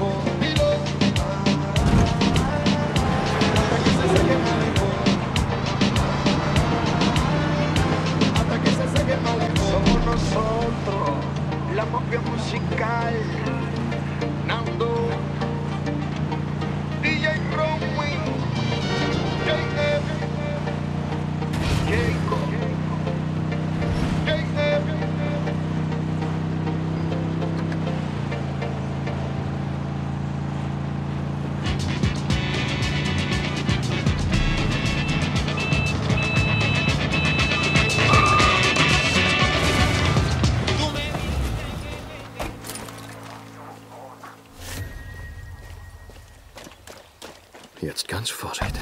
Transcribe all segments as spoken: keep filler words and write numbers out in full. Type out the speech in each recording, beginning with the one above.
Somos nosotros, la mafia musical. Nando, D J Cromwell, J F, Jacob, J F. Jetzt ganz vorsichtig.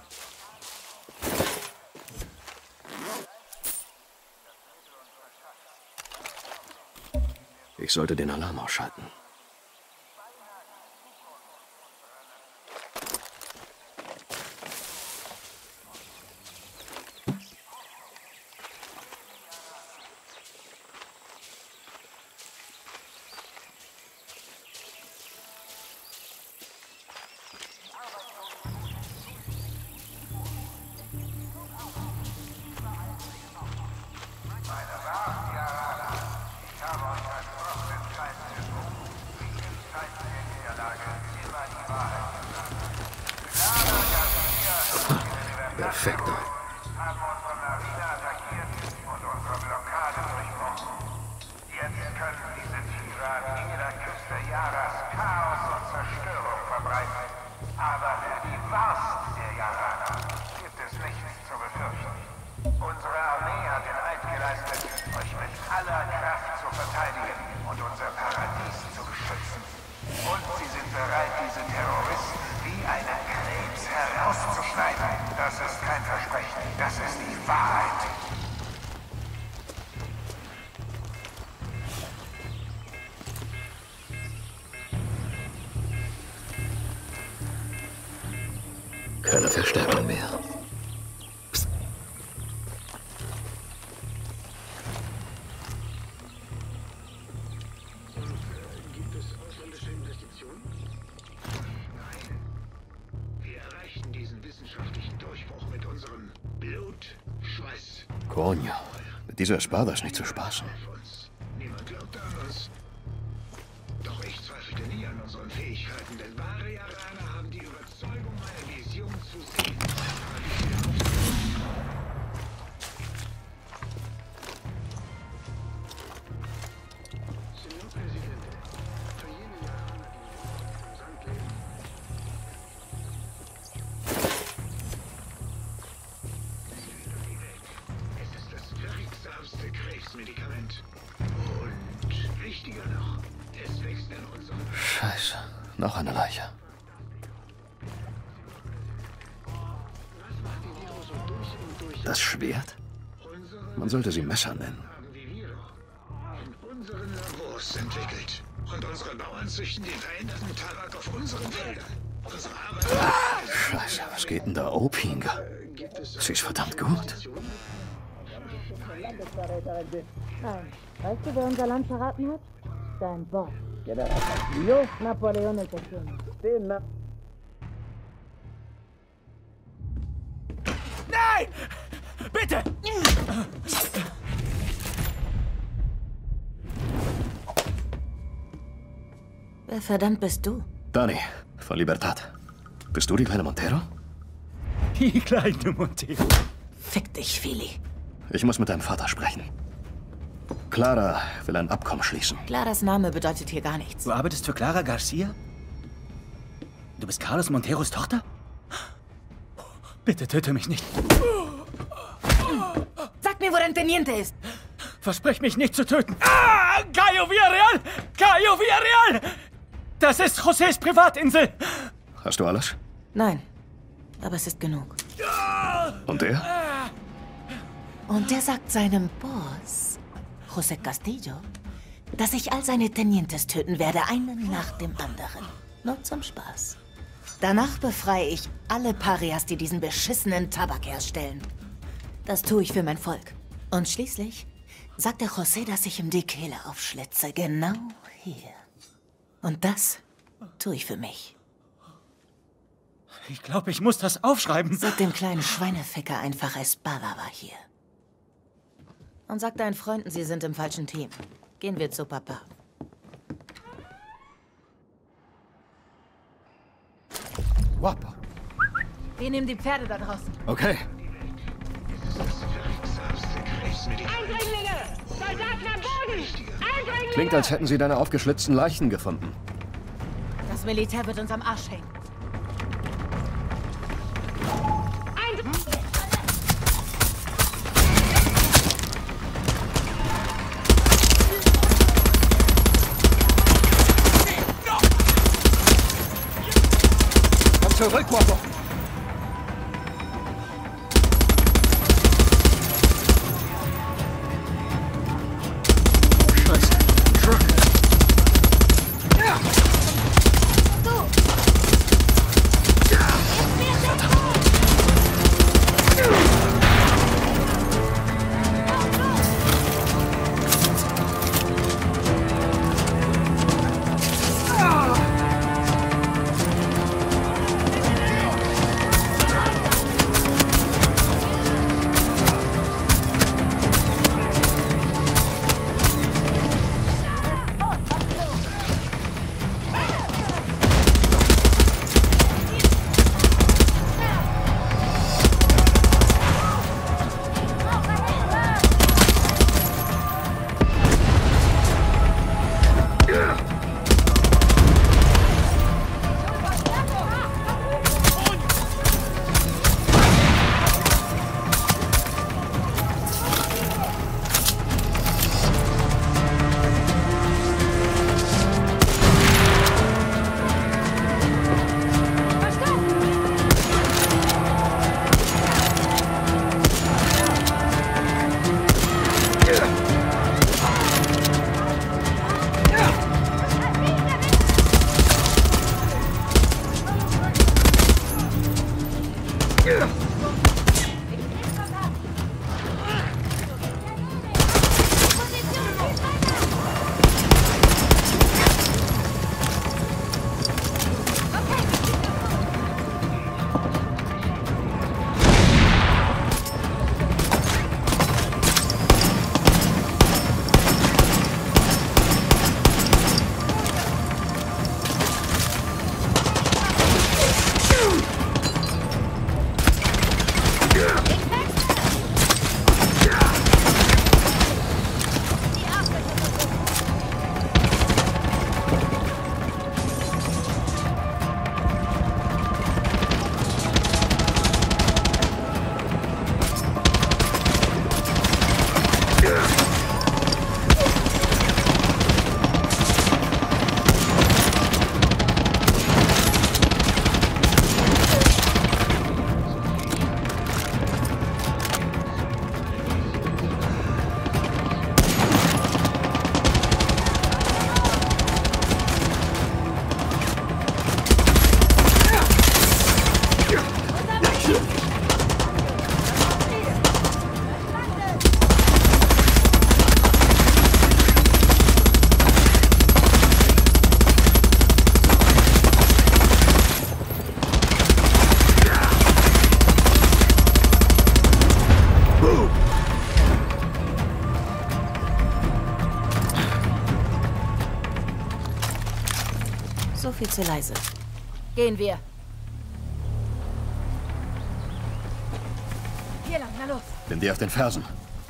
Ich sollte den Alarm ausschalten. Perfekto. Haben unsere Marine attackiert und unsere Blockade durchbrochen. Jetzt können diese Tiere an jeder Küste Yaras Chaos und Zerstörung verbreiten. Aber für die Warst der Yaraner gibt es nichts zu befürchten. Unsere Armee hat den Eid geleistet, euch mit aller Kraft zu verteidigen und unser Paradies zu beschützen. Und sie sind bereit, diese Terroristen wie einen Krebs herauszuschneiden. Das ist kein Versprechen, das ist die Wahrheit. Keine Verstärkung mehr. Psst. Gibt es ausländische Investitionen? Nein. Wir erreichen diesen wissenschaftlichen Durchbruch mit unserem Blut, Schweiß. Coño, mit dieser Espada ist nicht zu spaßen. Auf uns. Niemand glaubt an uns. Doch ich zweifelte nie an unseren Fähigkeiten, denn wahre Yaraner haben die Überzeugung, meine Vision zu sehen. Senor Präsident, für jene Yaraner, die im Sand leben, es ist das wirksamste Krebsmedikament. Und wichtiger noch, es wächst in unseren... Scheiße, noch eine Leiche. Das Schwert? Man sollte sie Messer nennen. Haben wie wir doch in unseren Labors entwickelt. Und unsere Bauern züchten den veränderten Tabak auf unseren Feldern. Unsere Arbeit... Scheiße, was geht denn da? Opinga. Sie ist verdammt gut. Nein. Weißt du, wer unser Land verraten hat? Dein Boss. Yo, Napoleon el Pequeño. Nein! Bitte! Wer verdammt bist du? Dani, von Libertad. Bist du die kleine Montero? Die kleine Montero. Fick dich, Fili. Ich muss mit deinem Vater sprechen. Clara will ein Abkommen schließen. Claras Name bedeutet hier gar nichts. Du arbeitest für Clara Garcia? Du bist Carlos Monteros Tochter? Bitte töte mich nicht. Sag mir, wo dein Teniente ist. Versprich mich nicht zu töten. Ah! Cayo Villarreal! Cayo Villarreal! Das ist Josés Privatinsel! Hast du alles? Nein, aber es ist genug. Und er? Und der sagt seinem Boss, José Castillo, dass ich all seine Tenientes töten werde, einen nach dem anderen. Nur zum Spaß. Danach befreie ich alle Parias, die diesen beschissenen Tabak herstellen. Das tue ich für mein Volk. Und schließlich sagt der José, dass ich ihm die Kehle aufschlitze. Genau hier. Und das tue ich für mich. Ich glaube, ich muss das aufschreiben. Sag dem kleinen Schweineficker einfach, Espada war hier. Und sag deinen Freunden, sie sind im falschen Team. Gehen wir zu Papa. Guapo. Wir nehmen die Pferde da draußen. Okay. Eindringlinge! Soldaten am Boden! Eindringlinge! Klingt, als hätten sie deine aufgeschlitzten Leichen gefunden. Das Militär wird uns am Arsch hängen. Komm zurück, Guapo. So viel zu leise. Gehen wir. Hier lang, na los. Bin dir auf den Fersen.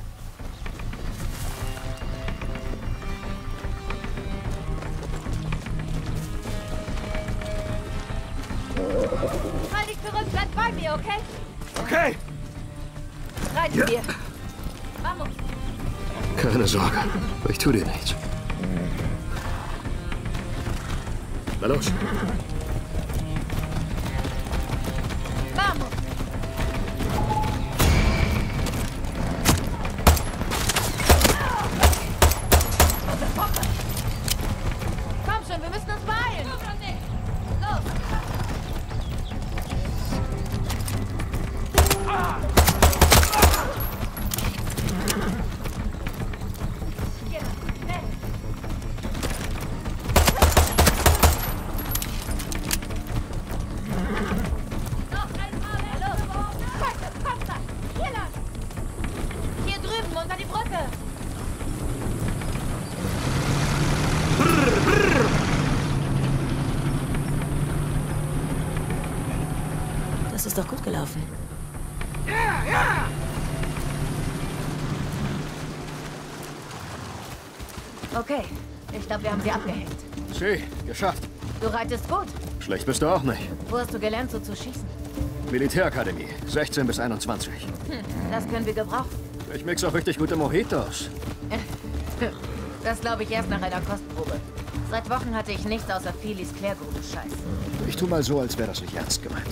Halt dich zurück, bleib bei mir, okay? Okay. Reiten wir. Vamos. Keine Sorge. Ich tu dir nichts. Na los. Vamos. Komm schon, wir müssen uns beeilen. Los. ist doch gut gelaufen. Ja, ja! Okay, ich glaube, wir haben sie abgehängt. Sie, geschafft. Du reitest gut. Schlecht bist du auch nicht. Wo hast du gelernt, so zu schießen? Militärakademie, sechzehn bis einundzwanzig. Hm, das können wir gebrauchen. Ich mix auch richtig gute Mojitos. Das glaube ich erst nach einer Kostprobe. Seit Wochen hatte ich nichts außer Philis Klärgrube-Scheiß. Ich tu mal so, als wäre das nicht ernst gemeint.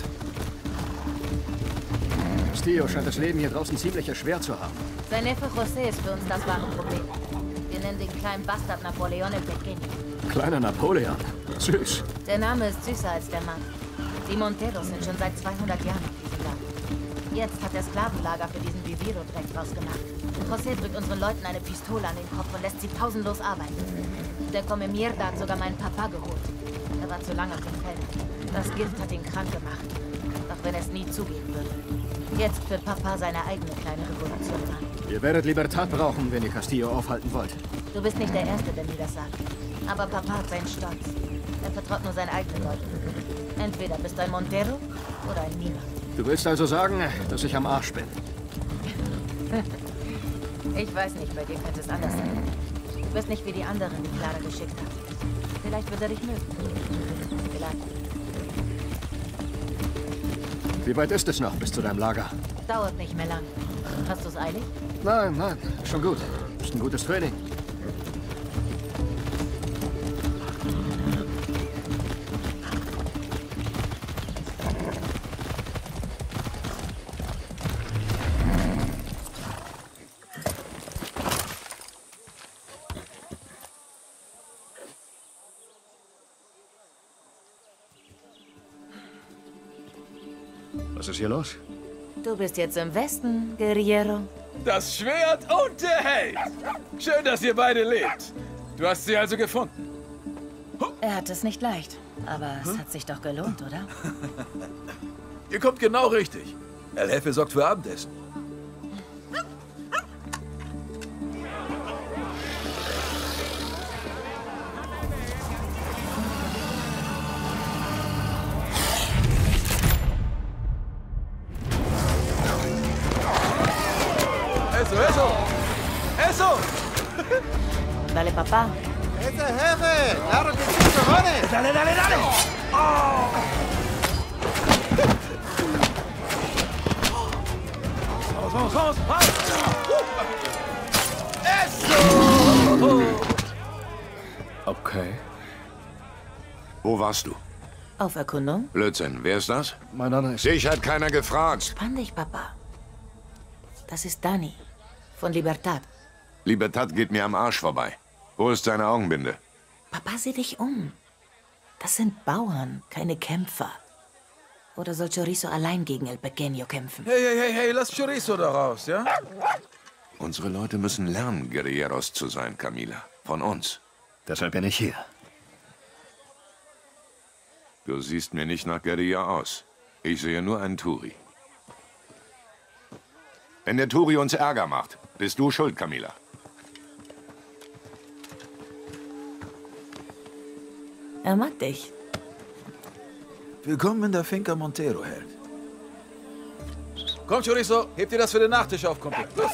Castillo scheint das Leben hier draußen ziemlich erschwert zu haben. Sein Neffe José ist für uns das wahre Problem. Wir nennen den kleinen Bastard Napoleone Pequeño. Kleiner Napoleon. Süß. Der Name ist süßer als der Mann. Die Monteros sind schon seit zweihundert Jahren auf diesem Land. Jetzt hat er Sklavenlager für diesen Viviro-Dreck draus gemacht. José drückt unseren Leuten eine Pistole an den Kopf und lässt sie pausenlos arbeiten. Der Come Mierda hat sogar meinen Papa geholt. Er war zu lange auf dem Feld. Das Gift hat ihn krank gemacht. Auch wenn er es nie zugeben würde. Jetzt führt Papa seine eigene kleine Revolution an. Ihr werdet Libertad brauchen, wenn ihr Castillo aufhalten wollt. Du bist nicht der Erste, der mir das sagt. Aber Papa hat seinen Stolz. Er vertraut nur seinen eigenen Leuten. Entweder bist du ein Montero oder ein Niemand. Du willst also sagen, dass ich am Arsch bin? Ich weiß nicht, bei dir könnte es anders sein. Du bist nicht wie die anderen, die Clara geschickt hat. Vielleicht wird er dich mögen. Vielleicht. Wie weit ist es noch bis zu deinem Lager? Dauert nicht mehr lang. Hast du es eilig? Nein, nein, schon gut. Ist ein gutes Training. Was ist hier los? Du bist jetzt im Westen, Guerriero. Das Schwert und der Held. Schön, dass ihr beide lebt. Du hast sie also gefunden. Er hat es nicht leicht, aber es hat sich doch gelohnt, oder? Ihr kommt genau richtig. El Jefe sorgt für Abendessen. Eso, eso. Eso. Dale, papá. ¡Ese jefe! ¡Claro que sí, cojones! Dale, dale, dale. Oh. Vamos, vamos, vamos. vamos. Eso. Okay. Wo warst du? Auf Erkundung? Blödsinn, wer ist das? Mein Name ist... Dich hat keiner gefragt. Spann dich, Papa. Das ist Dani. Von Libertad. Libertad geht mir am Arsch vorbei. Wo ist seine Augenbinde? Papa, sieh dich um. Das sind Bauern, keine Kämpfer. Oder soll Chorizo allein gegen El Pequeño kämpfen? Hey, hey, hey, hey, lass Chorizo da raus, ja? Unsere Leute müssen lernen, Guerilleros zu sein, Camila. Von uns. Deshalb bin ich hier. Du siehst mir nicht nach Guerilla aus. Ich sehe nur einen Turi. Wenn der Turi uns Ärger macht, bist du schuld, Camila. Er mag dich. Willkommen in der Finca Montero, Held. Komm, Chorizo, heb dir das für den Nachtisch auf, Kumpel. Los.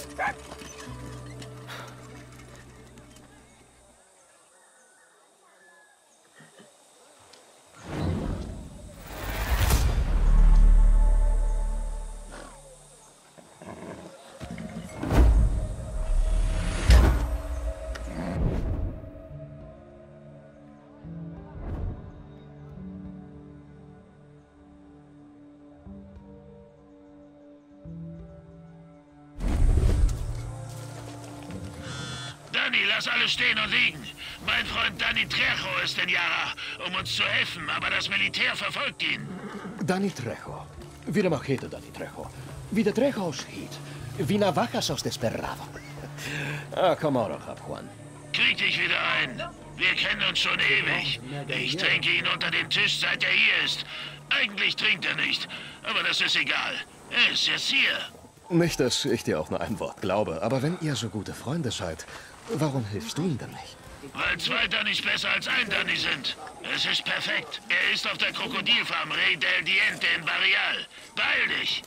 Dani, lass alles stehen und liegen. Mein Freund Dani Trejo ist in Yara, um uns zu helfen, aber das Militär verfolgt ihn. Dani Trejo. Wie der Machete, Dani Trejo. Wie der Trejo aussieht. Wie Navajas aus Desperado. Ah, komm auch noch ab, Juan. Krieg dich wieder ein. Wir kennen uns schon ewig. Ich trinke ihn unter den Tisch, seit er hier ist. Eigentlich trinkt er nicht, aber das ist egal. Er ist jetzt hier. Nicht, dass ich dir auch nur ein Wort glaube, aber wenn ihr so gute Freunde seid, warum hilfst du ihm denn nicht? Weil zwei Dannys besser als ein Danny sind. Es ist perfekt. Er ist auf der Krokodilfarm Rey del Diente in Barrial. Beeil dich!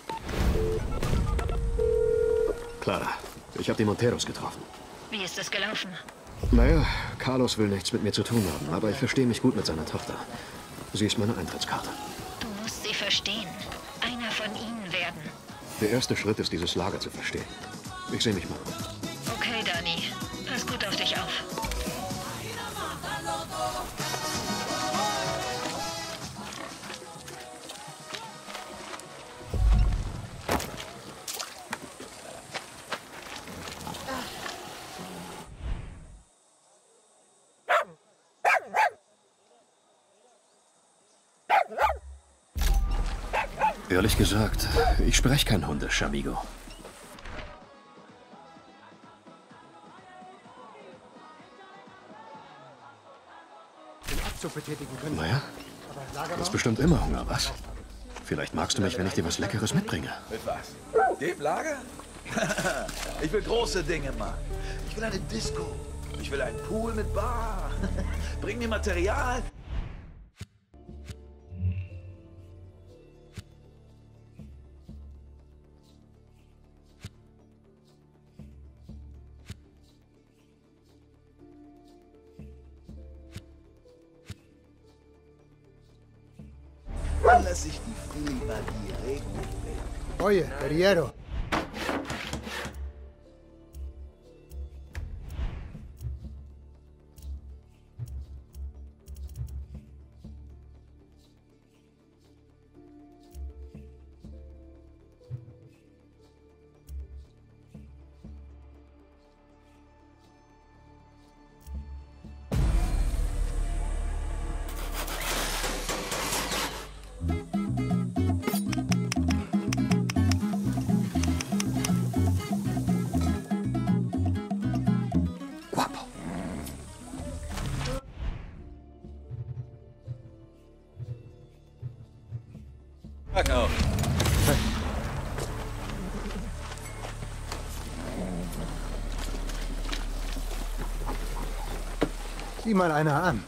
Clara, ich habe die Monteros getroffen. Wie ist es gelaufen? Naja, Carlos will nichts mit mir zu tun haben, aber ich verstehe mich gut mit seiner Tochter. Sie ist meine Eintrittskarte. Du musst sie verstehen. Einer von ihnen werden. Der erste Schritt ist, dieses Lager zu verstehen. Ich sehe mich mal um. Okay, Danny. Pass gut auf dich auf. Ehrlich gesagt, ich spreche kein Hundisch, amigo. Naja, du hast bestimmt immer Hunger, was? Vielleicht magst du mich, wenn ich dir was Leckeres mitbringe. Mit was? Dem Lager? Ich will große Dinge, Mann. Ich will eine Disco. Ich will einen Pool mit Bar. Bring mir Material. Dann lass ich die Feenmagie regnen. Oye, Guerriero. Pack auf. Sieh mal einer an.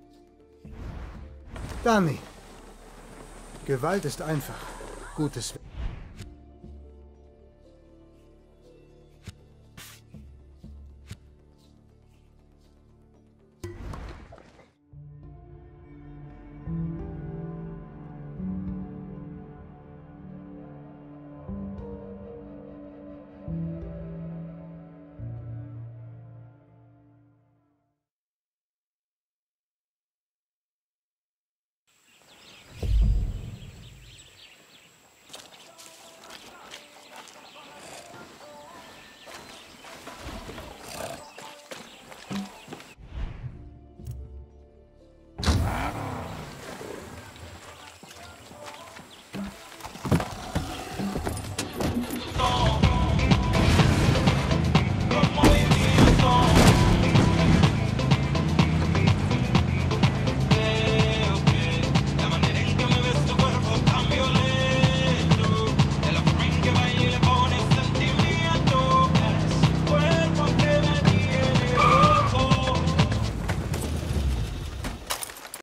Danny. Gewalt ist einfach. Gutes.